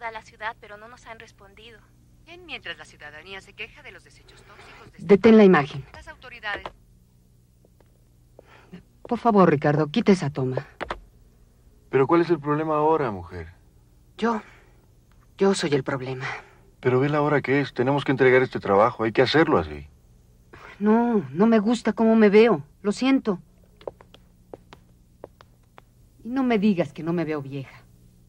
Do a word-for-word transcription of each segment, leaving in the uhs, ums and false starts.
a la ciudad, pero no nos han respondido. Bien, mientras la ciudadanía se queja de los desechos tóxicos... De Detén la imagen. Las autoridades... Por favor, Ricardo, quita esa toma. ¿Pero cuál es el problema ahora, mujer? Yo... Yo soy el problema. Pero ve la hora que es. Tenemos que entregar este trabajo. Hay que hacerlo así. No, no me gusta cómo me veo. Lo siento. Y no me digas que no me veo vieja.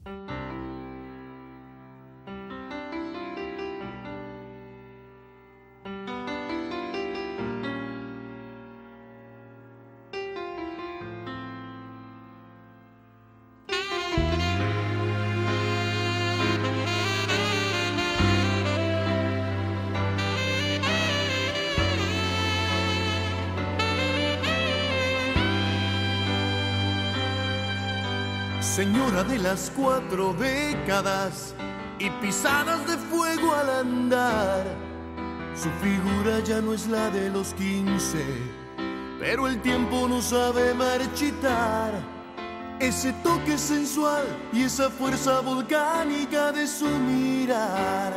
Señora de las cuatro décadas y pisadas de fuego al andar, su figura ya no es la de los quince, pero el tiempo no sabe marchitar ese toque sensual y esa fuerza volcánica de su mirar.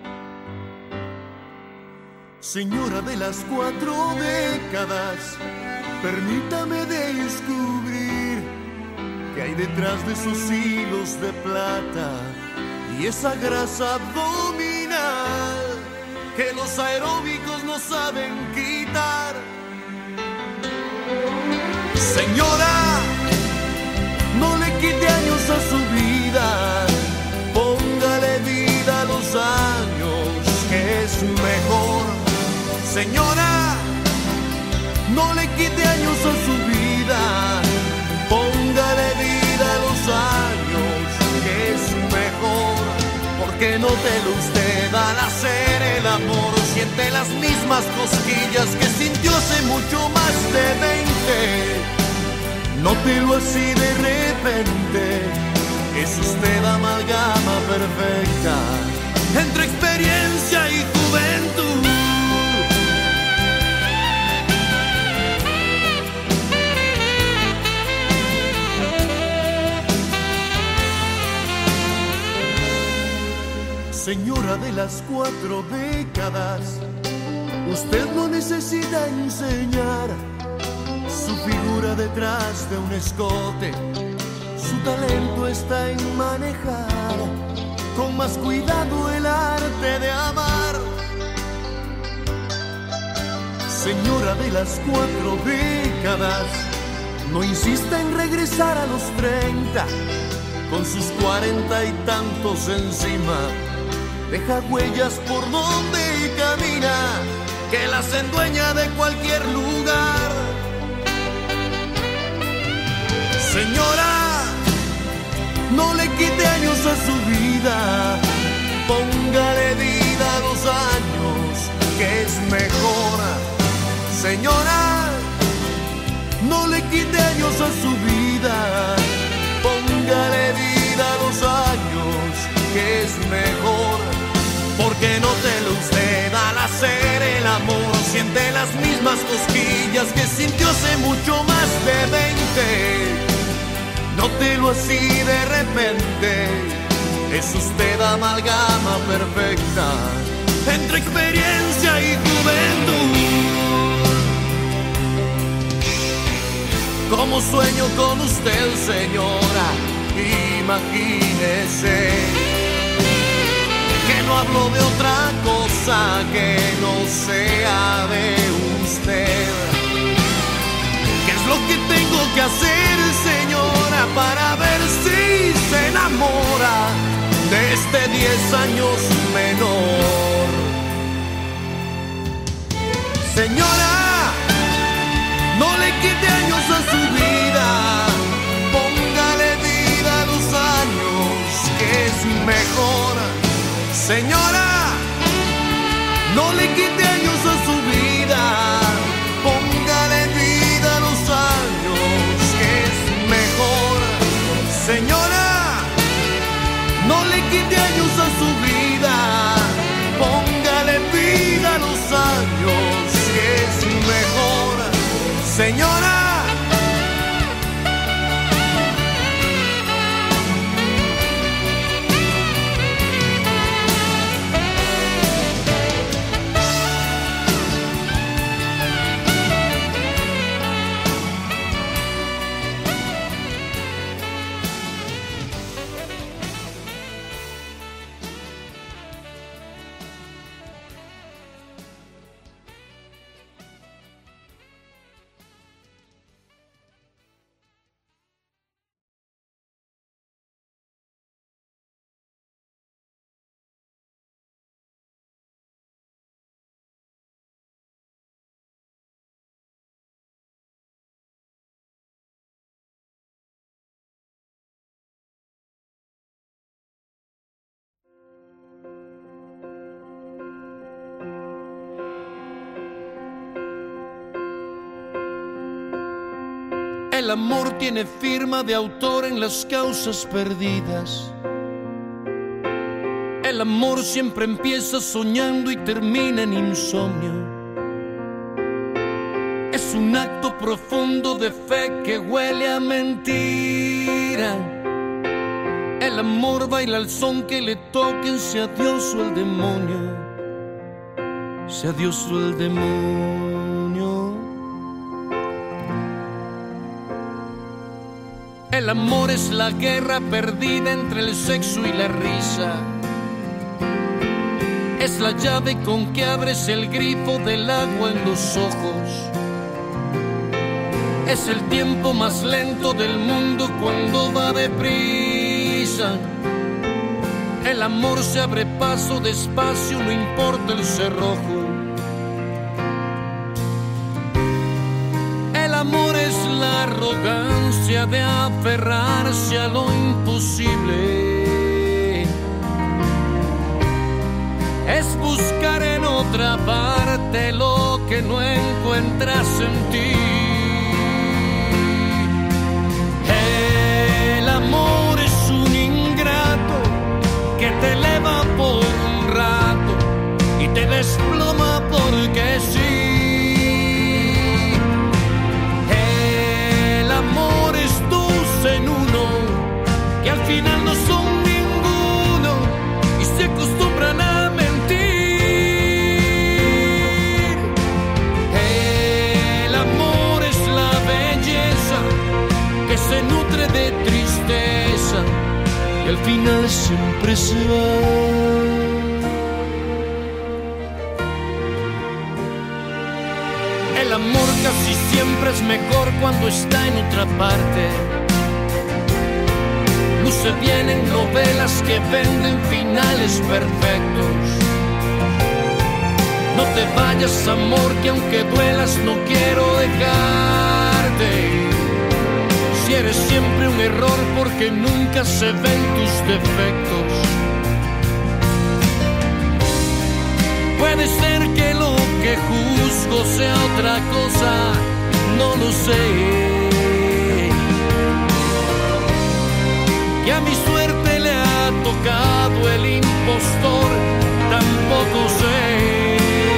Señora de las cuatro décadas, permítame descubrir que hay detrás de esos hilos de plata y esa grasa abdominal que los aeróbicos no saben quitar. Señora, no le quite años a su vida, póngale vida a los años, que es mejor. Señora, no le quite años a su vida, póngale vida a los años, que es mejor. Porque nótelo usted al hacer el amor, siente las mismas cosquillas que sintió hace mucho más de veinte. Nótelo así de repente, es usted amalgama perfecta entre experiencia y juventud. Señora de las cuatro décadas, usted no necesita enseñar su figura detrás de un escote. Su talento está en manejar con más cuidado el arte de amar. Señora de las cuatro décadas, no insista en regresar a los treinta, con sus cuarenta y tantos encima. Deja huellas por donde camina, que las endueña de cualquier lugar. Señora, no le quite años a su vida, póngale vida a los años, que es mejor. Señora, no le quite años a su vida, póngale vida a los años, que es mejor. Porque nótelo usted al hacer el amor, siente las mismas cosquillas que sintió hace mucho más de veinte. Nótelo así de repente, es usted amalgama perfecta entre experiencia y juventud. Como sueño con usted, señora, imagínese que no hablo de otra cosa que no sea de usted. ¿Qué es lo que tengo que hacer, señora, para ver si se enamora de este diez años menor? Señora, no le quite años a su vida, póngale vida a los años, que es mejor. Señora, no le quite años a su vida, póngale vida a los años, que es mejor. Señora, no le quite años a su vida, póngale vida a los años, que es mejor. Señora, El amor tiene firma de autor en las causas perdidas. El amor siempre empieza soñando y termina en insomnio. Es un acto profundo de fe que huele a mentira. El amor baila al son que le toquen, sea Dios o el demonio, sea Dios o el demonio. El amor es la guerra perdida entre el sexo y la risa. Es la llave con que abres el grifo del agua en los ojos. Es el tiempo más lento del mundo cuando va deprisa. El amor se abre paso despacio, no importa el cerrojo. El amor es la arrogancia de aferrarse a lo imposible. Es buscar en otra parte lo que no encuentras en ti. El amor es un ingrato que te eleva por un rato y te desploma porque sí. El amor es dos en uno, que al final no son ninguno y se acostumbran a mentir. El amor es la belleza que se nutre de tristeza y al final siempre se va. El amor casi siempre es mejor cuando está en otra parte. Luce bien en novelas que venden finales perfectos. No te vayas, amor, que aunque duelas no quiero dejarte. Si eres siempre un error porque nunca se ven tus defectos. Puede ser que lo que juzgo sea otra cosa, no lo sé. Que a mi suerte le ha tocado el impostor, tampoco sé.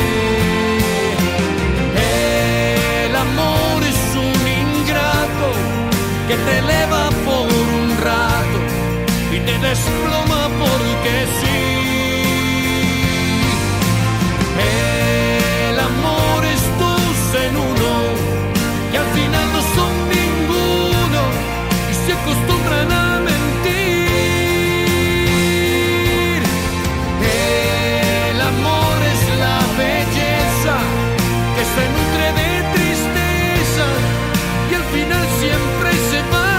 El amor es un ingrato que te eleva por un rato y te desploma porque sí. El amor es dos en uno, y al final no son ninguno y se acostumbran a mentir. El amor es la belleza que se nutre de tristeza y al final siempre se va.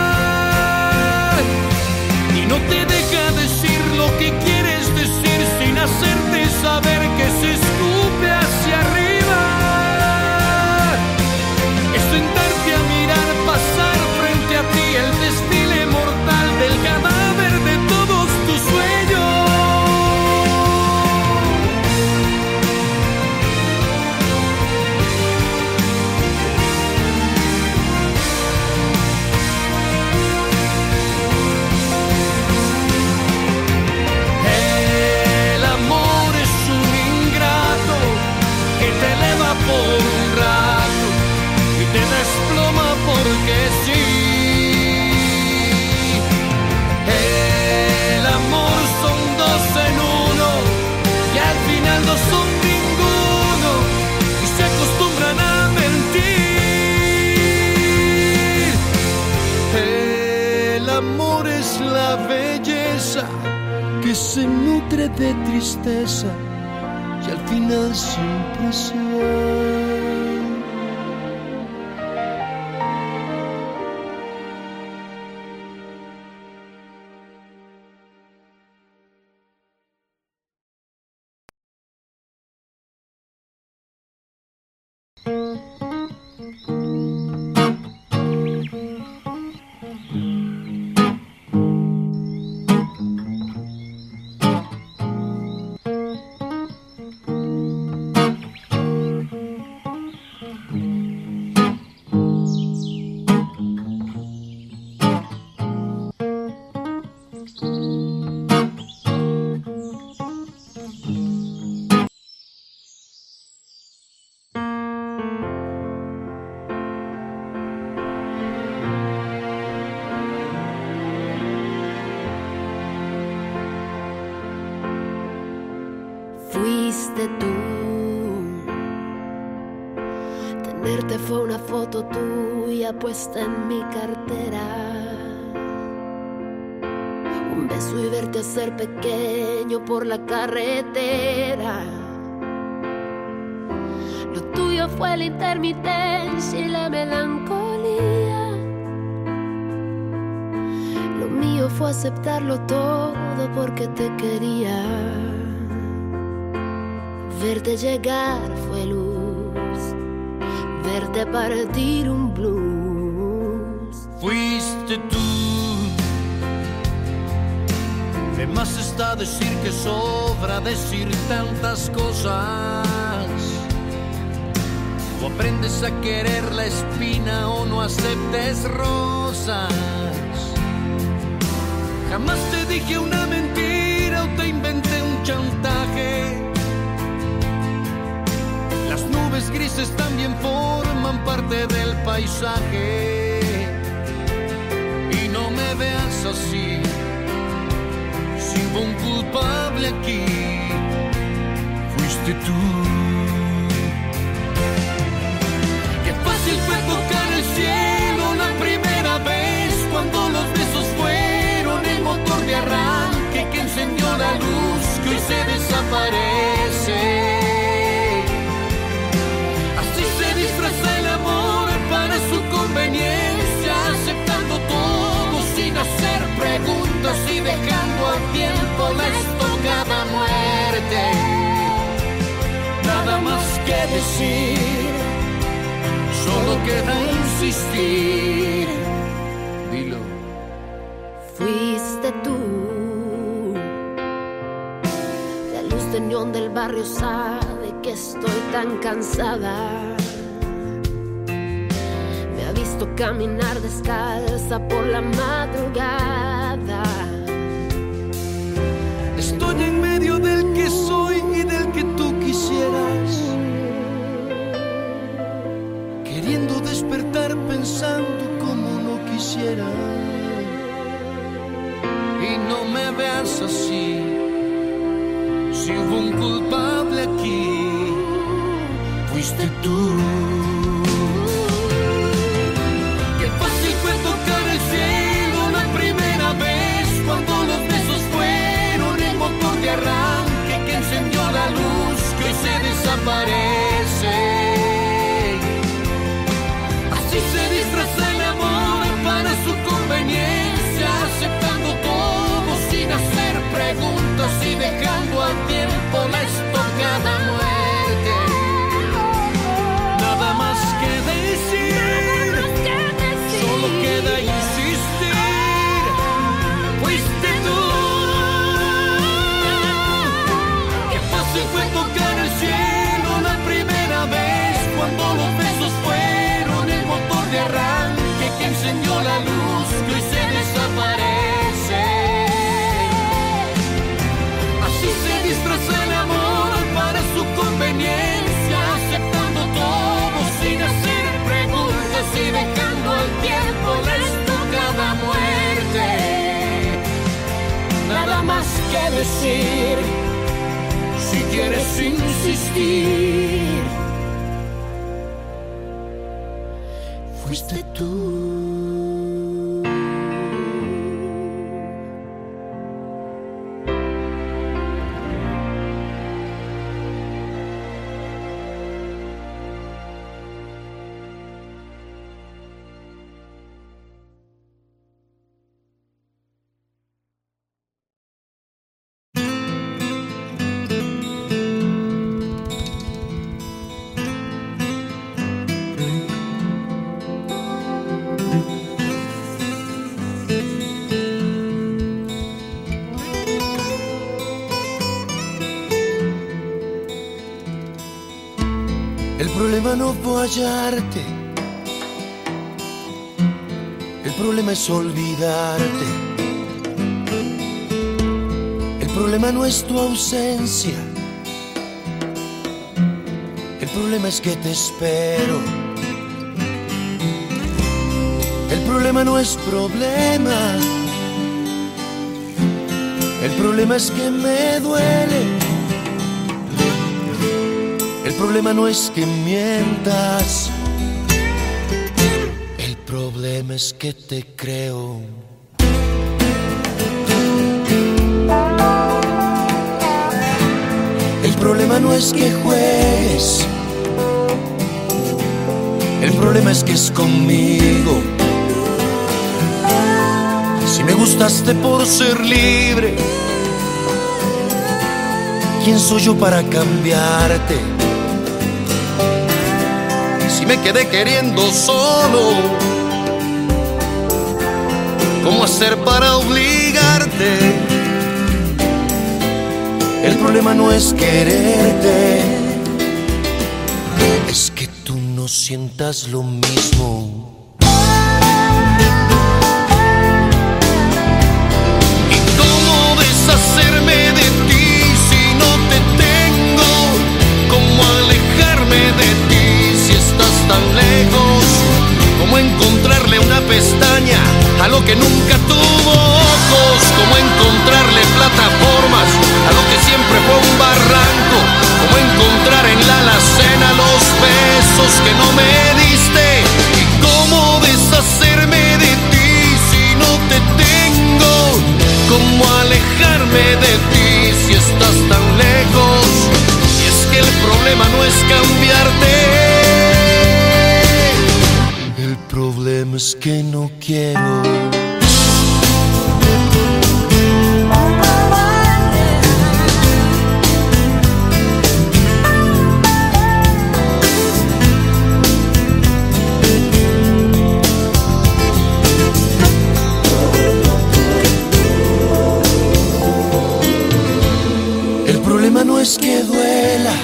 Y no te deja decir lo que quieres decir sin hacerte saber que se escupe hacia arriba. Es sentarte a mirar pasar frente a ti el desfile mortal del cadáver de todos tus sueños. El amor es un ingrato que te eleva por un rato y te desploma porque sí. El amor son dos en uno y al final no son ninguno y se acostumbran a mentir. El amor es la belleza que se nutre de tristeza y al final siempre se va. Fuiste tú. Tenerte fue una foto tuya puesta en mi cartera. Un beso y verte hacer pequeño por la carretera. Lo tuyo fue la intermitencia y la melancolía. Lo mío fue aceptarlo todo porque te quería. Verte llegar fue luz, verte partir un blues. Fuiste tú. De más está decir que sobra decir tantas cosas. O aprendes a querer la espina o no aceptes rosas. Jamás te dije una mentira o te inventé un chantaje. Las nubes grises también forman parte del paisaje. Y no me veas así, si hubo un culpable aquí, fuiste tú. Qué fácil fue tocar el cielo la primera vez, cuando los besos fueron el motor de arranque que encendió la luz que hoy se desaparece. Disfraza el amor para su conveniencia, aceptando todo sin hacer preguntas y dejando al tiempo la estocada muerte. Nada más que decir, solo queda insistir. Dilo. Fuiste tú. La luz de neón del barrio sabe que estoy tan cansada. Visto caminar descalza por la madrugada. Estoy en medio del que soy y del que tú quisieras, queriendo despertar pensando como no quisiera. Y no me veas así, si hubo un culpable aquí, fuiste tú. Tocar el cielo la primera vez, cuando los besos fueron el motor de arranque que encendió la luz que hoy se desaparece. Así se disfraza el amor para su conveniencia, aceptando todo sin hacer preguntas y dejando al tiempo la estocada muerte. Nada más que decir, solo queda insistir, fuiste tú. Qué fácil fue tocar el cielo la primera vez, cuando los besos fueron el motor de arranque que encendió la luz que hoy se desaparece. Así se disfraza el amor para su conveniencia, aceptando todo sin hacer preguntas y dejando al tiempo la estocada muerte. Nada más que decir, si quieres insistir, fuiste tú. El problema no fue hallarte, el problema es olvidarte. El problema no es tu ausencia, el problema es que te espero. El problema no es problema. El problema es que me duele. El problema no es que mientas. El problema es que te creo. El problema no es que juegues. El problema es que es conmigo. Si me gustaste por ser libre, ¿quién soy yo para cambiarte? Si me quedé queriendo solo, ¿cómo hacer para obligarte? El problema no es quererte, es que tú no sientas lo mismo. Hacerme de ti si no te tengo, cómo alejarme de ti si estás tan lejos, cómo encontrarle una pestaña a lo que nunca tuvo ojos, cómo encontrarle plataformas a lo que siempre fue un barranco, cómo encontrar en la alacena los besos que no me diste, y cómo deshacerme de ti si no te tengo, cómo alejarme de ti si estás tan lejos. Y es que el problema no es cambiarte, el problema es que no quiero. El problema no es que duela,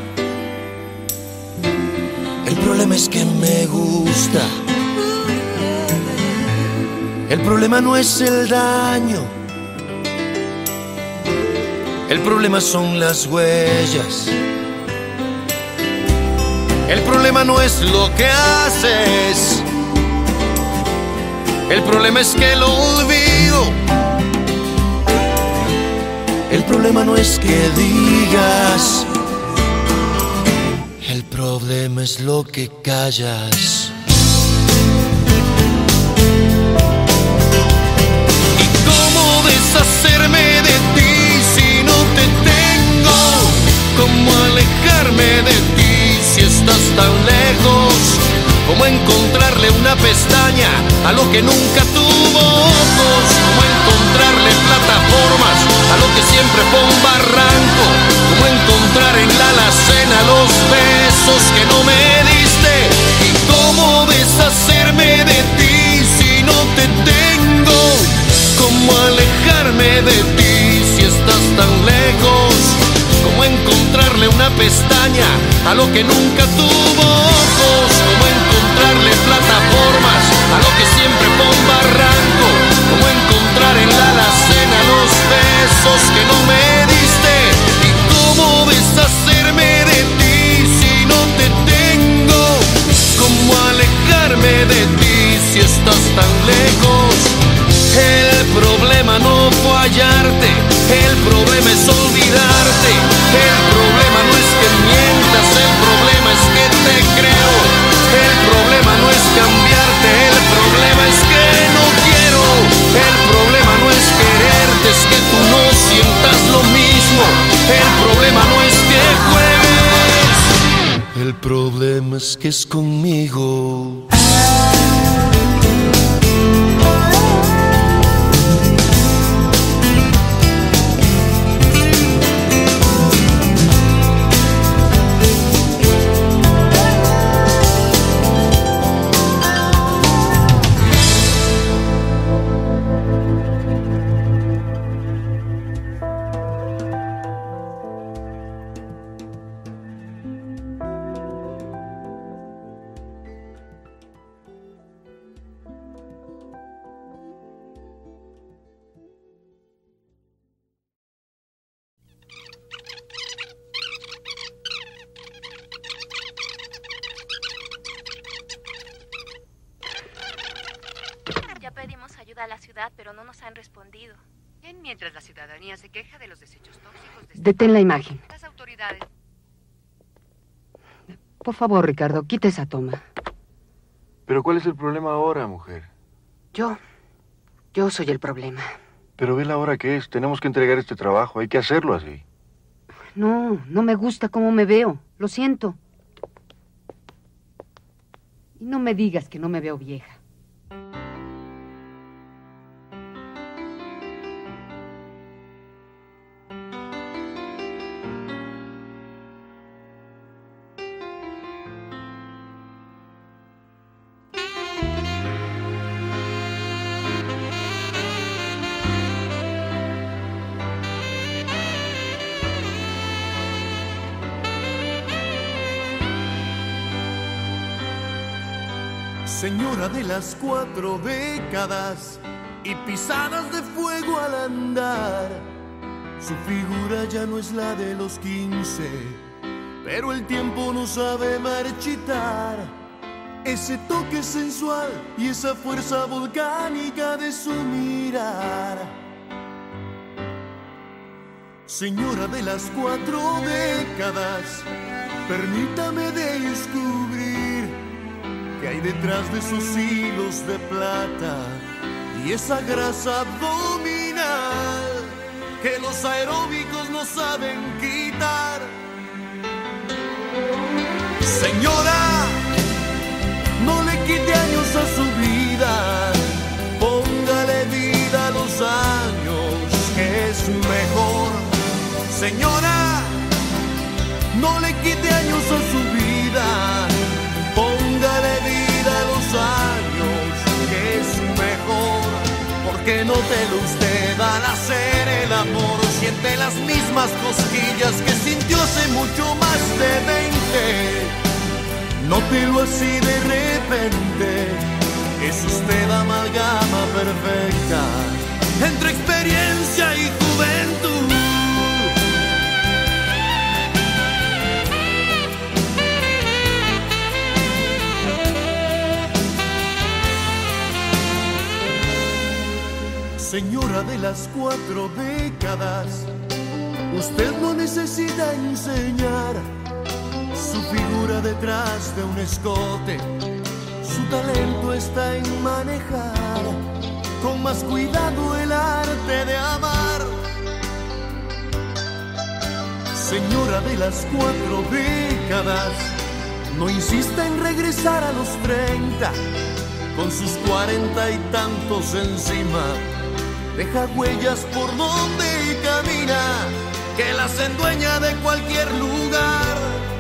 el problema es que me gusta. El problema no es el daño, el problema son las huellas. El problema no es lo que haces, el problema es que lo olvido. El problema no es que digas, el problema es lo que callas. ¿Y cómo deshacerme de ti si no te tengo? ¿Cómo alejarme de ti si estás tan lejos? ¿Cómo encontrarle una pestaña a lo que nunca tuvo ojos? ¿Cómo encontrarle plataformas a lo que siempre fue un barranco? ¿Cómo encontrar en la alacena los besos que no me diste? ¿Y cómo deshacerme de ti si no te tengo? ¿Cómo alejarme de ti si estás tan lejos? ¿Cómo encontrarle una pestaña a lo que nunca tuvo ojos? ¿Cómo encontrarle plataformas a lo que siempre fue un barranco? ¿Cómo encontrar en la alacena los besos que no me diste? ¿Y cómo deshacerme de ti si no te tengo? ¿Cómo alejarme de ti si estás tan lejos? El problema no fue hallarte, el problema es olvidarte. El problema no es que mientas, el problema es que te creo. El problema no es cambiarte, el problema es que no quiero. El problema no es quererte, es que tú no sientas lo mismo. El problema no es que juegues, el problema es que es conmigo. ayuda a la ciudad, pero no nos han respondido. Bien, mientras la ciudadanía se queja de los desechos tóxicos de este Detén la país, imagen. las autoridades... Por favor, Ricardo, quita esa toma. Pero ¿cuál es el problema ahora, mujer? Yo... Yo soy el problema. Pero ve la hora que es. Tenemos que entregar este trabajo. Hay que hacerlo así. No, no me gusta cómo me veo. Lo siento. Y no me digas que no me veo vieja. Señora de las cuatro décadas y pisadas de fuego al andar, su figura ya no es la de los quince, pero el tiempo no sabe marchitar ese toque sensual y esa fuerza volcánica de su mirar. Señora de las cuatro décadas, permítame descubrir que hay detrás de esos hilos de plata y esa grasa abdominal que los aeróbicos no saben quitar. Señora, no le quite años a su vida, póngale vida a los años, que es mejor. Señora, no le quite años a su vida, póngale vida a los años, que es mejor. Porque nótelo usted al hacer el amor, siente las mismas cosquillas que sintió hace mucho más de veinte. Nótelo así de repente, es usted amalgama perfecta entre experiencia y juventud. Señora de las cuatro décadas, usted no necesita enseñar su figura detrás de un escote. Su talento está en manejar con más cuidado el arte de amar. Señora de las cuatro décadas, no insista en regresar a los treinta, con sus cuarenta y tantos encima. Deja huellas por donde camina, que las endueña de cualquier lugar.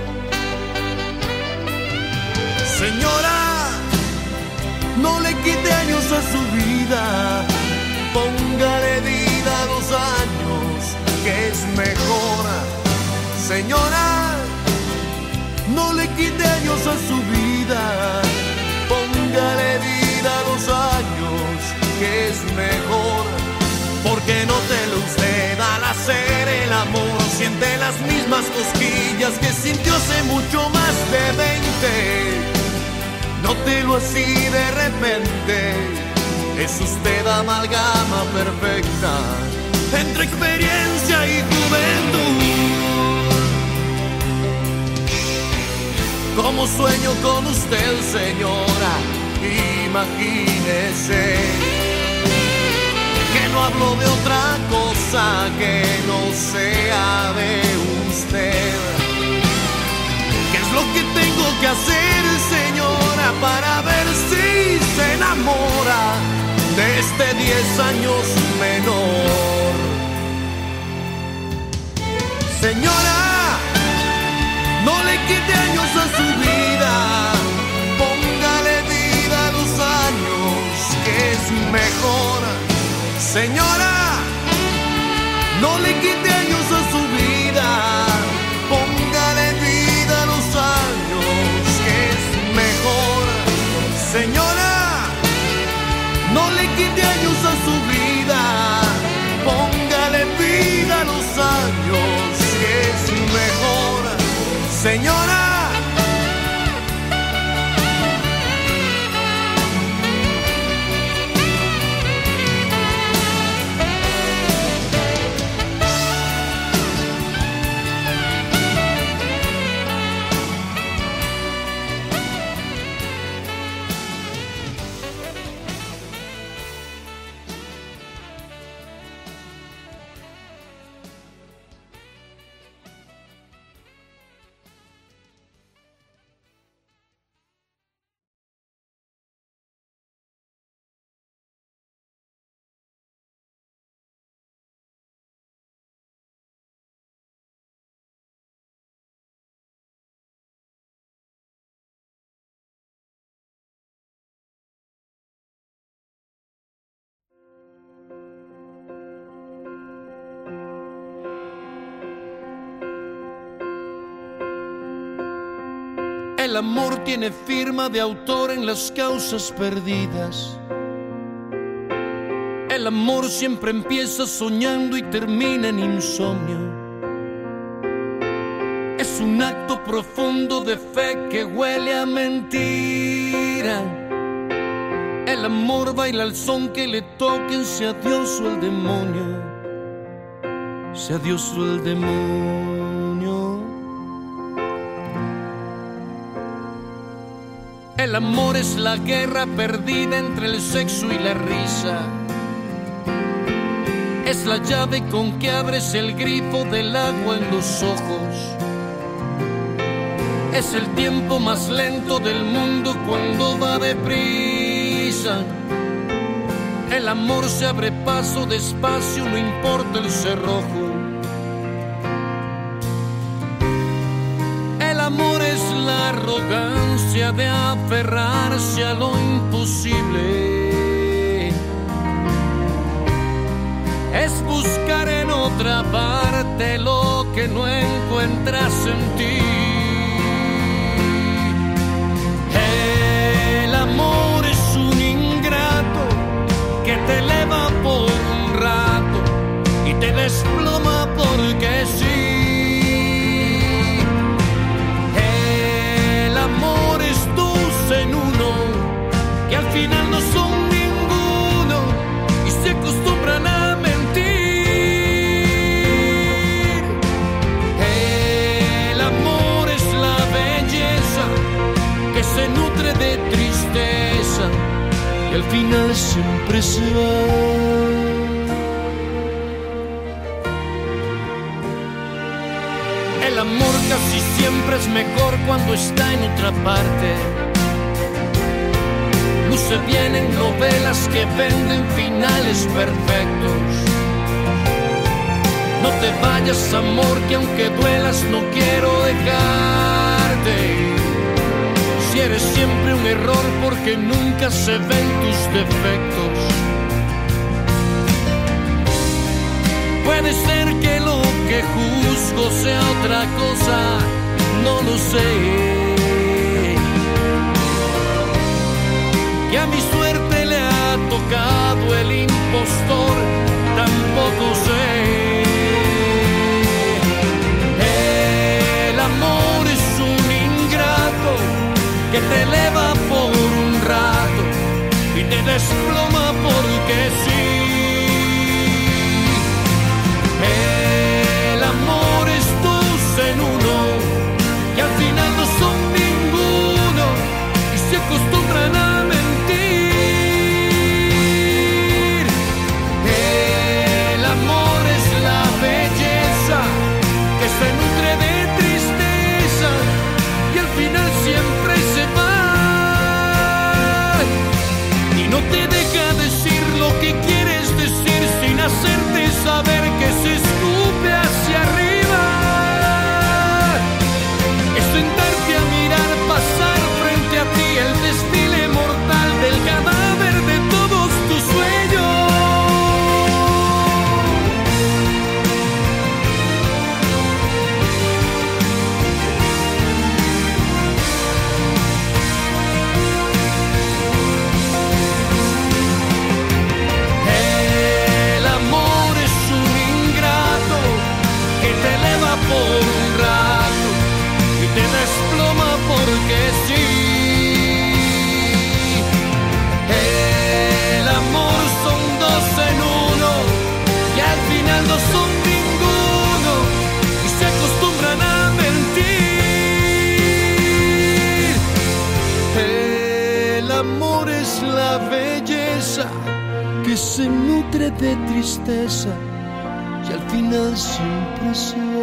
Señora, no le quite años a su vida, póngale vida a los años, que es mejor. Señora, no le quite años a su vida, póngale vida a los años, que es mejor. Porque nótelo usted al hacer el amor, siente las mismas cosquillas que sintió hace mucho más de veinte. Nótelo así de repente, es usted amalgama perfecta entre experiencia y juventud. Como sueño con usted, señora, imagínese que no hablo de otra cosa que no sea de usted. ¿Qué es lo que tengo que hacer, señora, para ver si se enamora de este diez años menor? Señora, no le quite años a su vida, póngale vida a los años, que es mejor. Señora, no le quite años a su vida, póngale vida a los años, que es mejor. Señora, no le quite años a su vida, póngale vida a los años, que es mejor. Señora, El amor tiene firma de autor en las causas perdidas. El amor siempre empieza soñando y termina en insomnio. Es un acto profundo de fe que huele a mentira. El amor baila al son que le toquen, sea Dios o el demonio, sea Dios o el demonio. El amor es la guerra perdida entre el sexo y la risa. Es la llave con que abres el grifo del agua en los ojos. Es el tiempo más lento del mundo cuando va deprisa. El amor se abre paso despacio, no importa el cerrojo. El amor es la arrogancia de aferrarse a lo imposible. Es buscar en otra parte lo que no encuentras en ti. El amor es un ingrato que te eleva por un rato y te desploma porque sí. El amor es dos en uno, que al final no son ninguno y se acostumbran a mentir. El amor es la belleza que se nutre de tristeza y al final siempre se va. El amor casi siempre es mejor cuando está en otra parte. Luce bien en novelas que venden finales perfectos. No te vayas, amor, que aunque duelas no quiero dejarte. Si eres siempre un error porque nunca se ven tus defectos. Puede ser que lo que juzgo sea otra cosa, no lo sé. Que a mi suerte le ha tocado el impostor, tampoco sé. El amor es un ingrato que te eleva por un rato y te desploma porque sí. El amor es dos en uno, que al final no son ninguno y se acostumbran a mentir. El amor es la belleza que se nutre de tristeza y al final siempre se va. Y no te deja decir lo que quieres decir sin hacerte saber que se escupe hacia arriba. Es sentarte a mirar pasar frente a ti el desfile mortal del cadáver de todos tus sueños. Por un rato y te desploma porque sí. El amor son dos en uno y al final no son ninguno y se acostumbran a mentir. El amor es la belleza que se nutre de tristeza y al final siempre se va.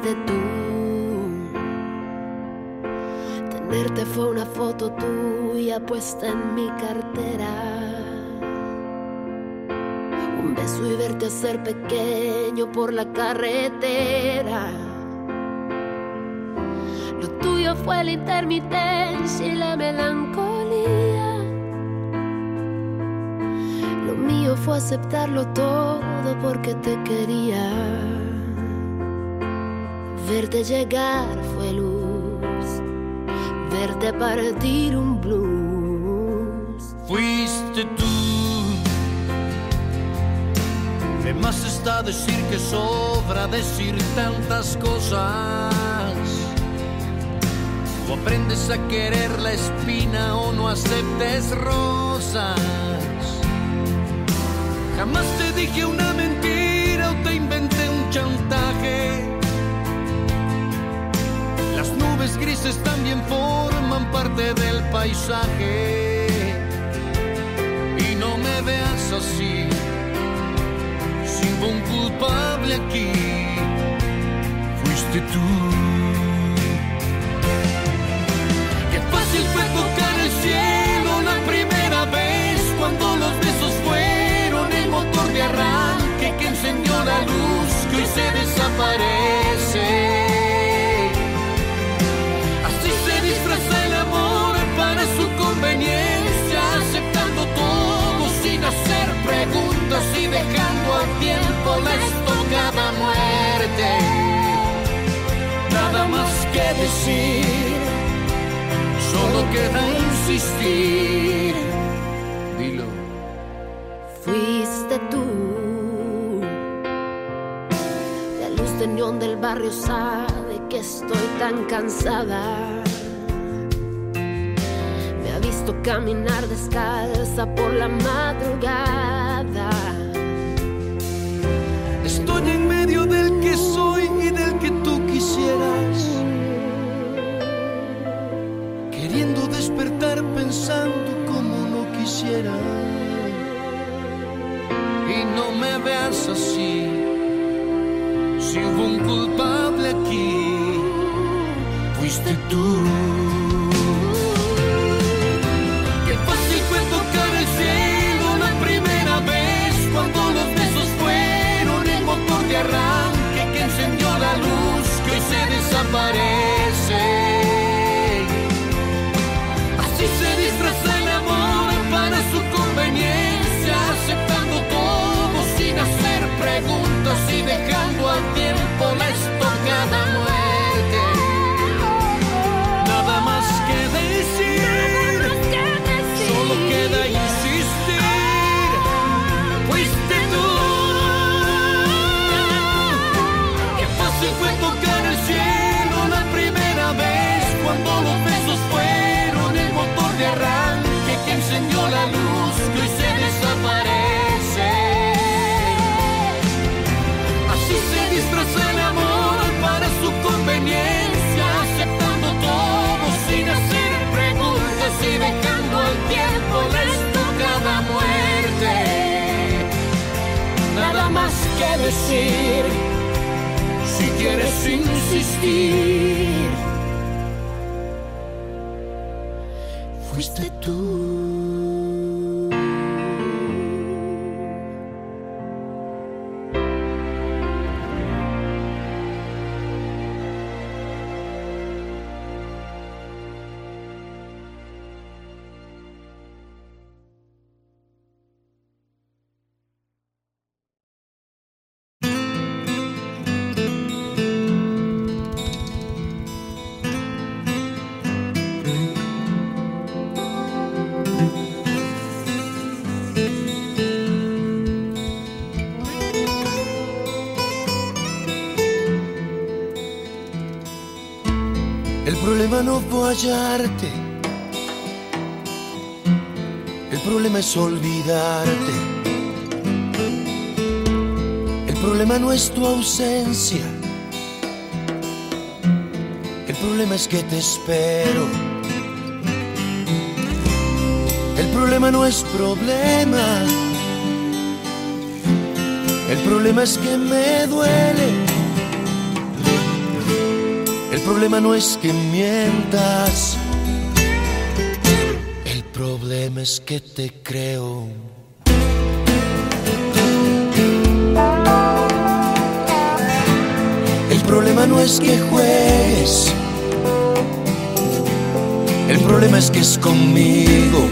fuiste tú. Tenerte fue una foto tuya puesta en mi cartera. Un beso y verte hacer pequeño por la carretera. Lo tuyo fue la intermitencia y la melancolía. Lo mío fue aceptarlo todo porque te quería. Verte llegar fue luz, verte partir un blues. Fuiste tú. De más está decir que sobra decir tantas cosas. O aprendes a querer la espina o no aceptes rosas. Jamás te dije una mentira o te inventé un chantaje. Las nubes grises también forman parte del paisaje. Y no me veas así, si hubo un culpable aquí, fuiste tú. Qué fácil fue tocar el cielo la primera vez, cuando los besos fueron el motor de arranque que encendió la luz que hoy se desaparece. Así se disfraza el amor para su conveniencia, aceptando todo sin hacer preguntas y dejando al tiempo la estocada muerte. Nada más que decir, solo queda insistir. Dilo. Fuiste tú. La luz de neón del barrio sabe que estoy tan cansada. Me ha visto caminar descalza por la madrugada. Estoy en medio del que soy y del que tú quisieras, queriendo despertar pensando como no quisiera. Y no me veas así, si hubo un culpable aquí, fuiste tú. Qué fácil fue tocar el cielo la primera vez, cuando los besos fueron el motor de arranque que encendió la luz que hoy se desaparece. Así se disfraza el amor para su conveniencia, aceptando todo sin hacer preguntas y dejando al tiempo la estocada muerte. Nada más que decir, solo queda insistir. Fuiste tú. Qué fácil fue tocar el cielo la primera vez, cuando los besos fueron el motor de arranque que encendió la luz que hoy se desaparece. Así se disfraza el amor para su conveniencia, aceptando todo sin hacer preguntas y dejando al tiempo la estocada muerte. Nada más que decir, si quieres insistir, fuiste tú. El problema no fue hallarte, el problema es olvidarte. El problema no es tu ausencia, el problema es que te espero. El problema no es problema, el problema es que me duele El problema no es que mientas, el problema es que te creo. El problema no es que juegues, el problema es que es conmigo.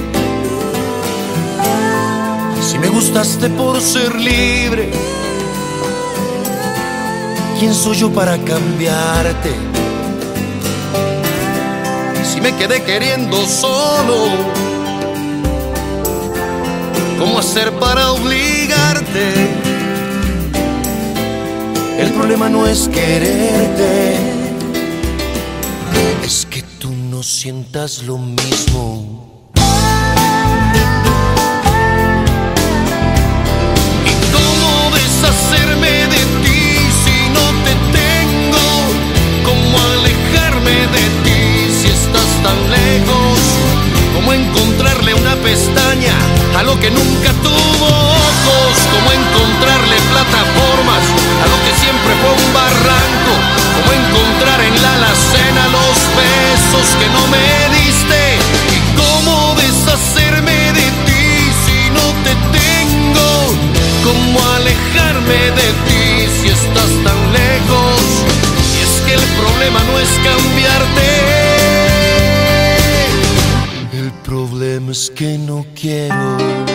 Si me gustaste por ser libre, ¿quién soy yo para cambiarte? Si me quedé queriendo solo, ¿cómo hacer para obligarte? El problema no es quererte, es que tú no sientas lo mismo. ¿Y cómo deshacerme de ti si no te tengo? ¿Cómo alejarme de ti si estás tan lejos? ¿Cómo encontrarle una pestaña a lo que nunca tuvo ojos? ¿Cómo encontrarle plataformas a lo que siempre fue un barranco? ¿Cómo encontrar en la alacena los besos que no me diste? ¿Y cómo deshacerme de ti si no te tengo? ¿Cómo alejarme de ti si estás tan lejos? Y es que el problema no es cambiarte, el problema es que no quiero.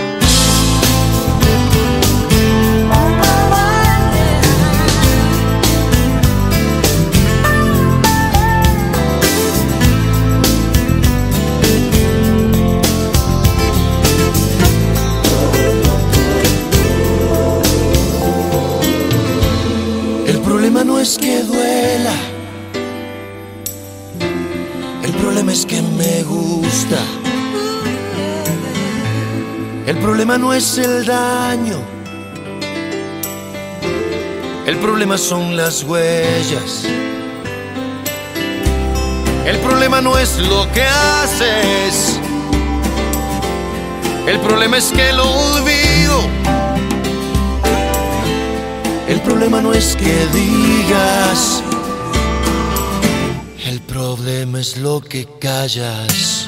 El problema no es que duela, el problema es que me gusta. El problema no es el daño, el problema son las huellas. El problema no es lo que haces, el problema es que lo olvido. El problema no es que digas, el problema es lo que callas.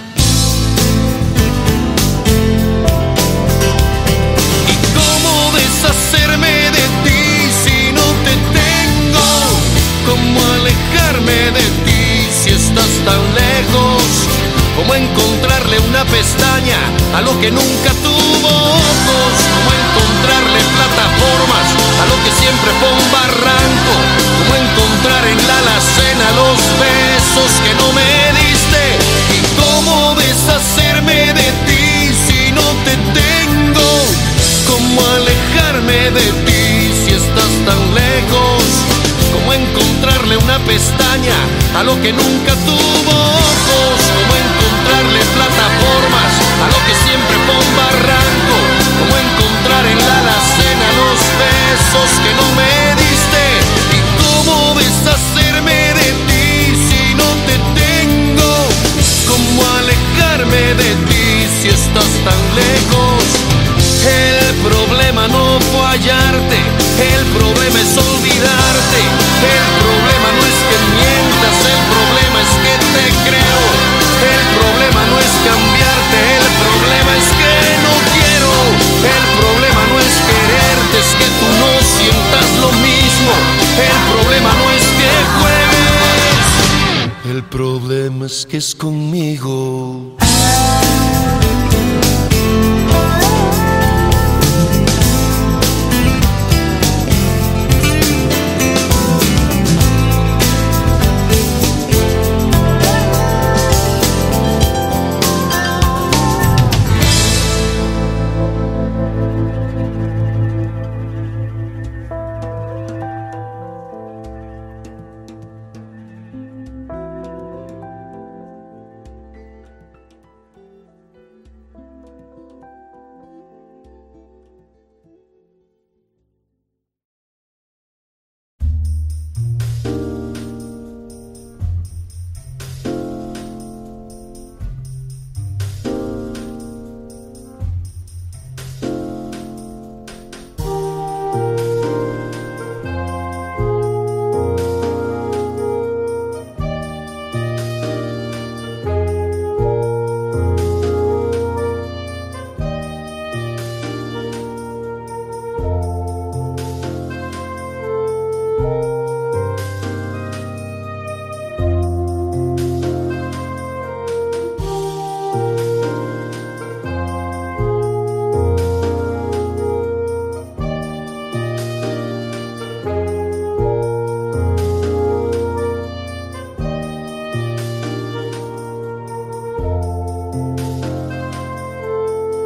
¿Y cómo deshacerme de ti si no te tengo? ¿Cómo alejarme de ti si estás tan lejos? ¿Cómo encontrarle una pestaña a lo que nunca tuvo ojos? ¿Cómo encontrarle plataformas a lo que siempre fue un barranco? ¿Cómo encontrar en la alacena los besos que no me diste? ¿Y cómo deshacerme de ti si no te tengo? ¿Cómo alejarme de ti si estás tan lejos? ¿Cómo encontrarle una pestaña a lo que nunca tuvo ojos? ¿Cómo encontrarle plataformas a lo que siempre fue un barranco? ¿Cómo encontrar en la alacena los besos que no me diste? ¿Y cómo deshacerme de ti si no te tengo? ¿Cómo alejarme de ti si estás tan lejos? El problema no fue hallarte, el problema es olvidarte. El problema no es que mientas, el problema es que te creo. El problema no es cambiarte, el problema es que no quiero. El problema no es quererte, es que tú no sientas lo mismo. El problema no es que juegues, el problema es que es conmigo.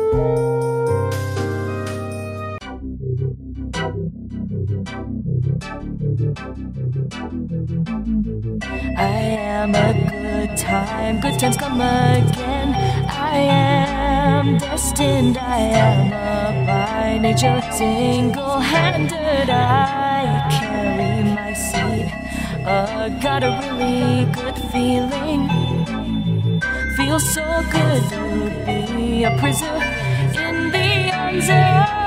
I am a good time, good times come again. I am destined, I am a by nature single-handed. I carry my seed, uh, got a really good feeling. Feels so good to be a prisoner in the arms of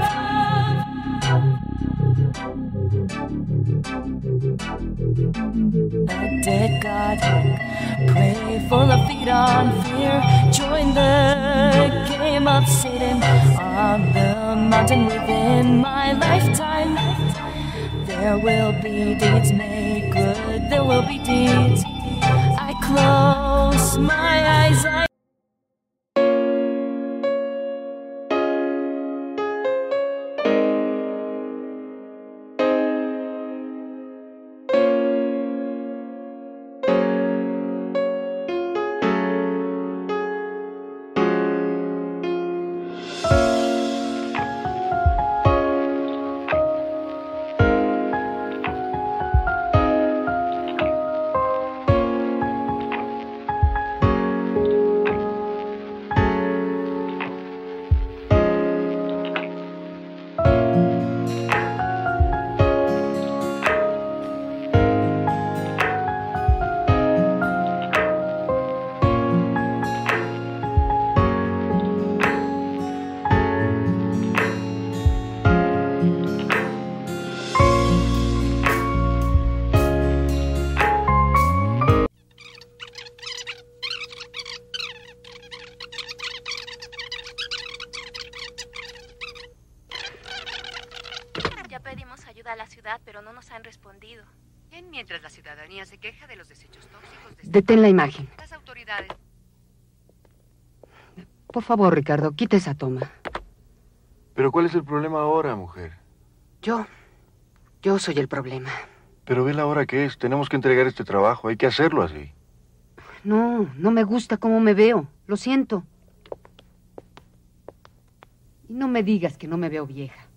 a dead God. Pray full of feet on fear. Join the game of Satan on the mountain within my lifetime. There will be deeds made good, there will be deeds. I close my eyes, I Ya pedimos ayuda a la ciudad, pero no nos han respondido. Bien, mientras la ciudadanía se queja de los desechos tóxicos de Detén la imagen. las autoridades. Por favor, Ricardo, quita esa toma. ¿Pero cuál es el problema ahora, mujer? Yo, yo soy el problema. Pero ve la hora que es. Tenemos que entregar este trabajo. Hay que hacerlo así. No, no me gusta cómo me veo. Lo siento. Y no me digas que no me veo vieja.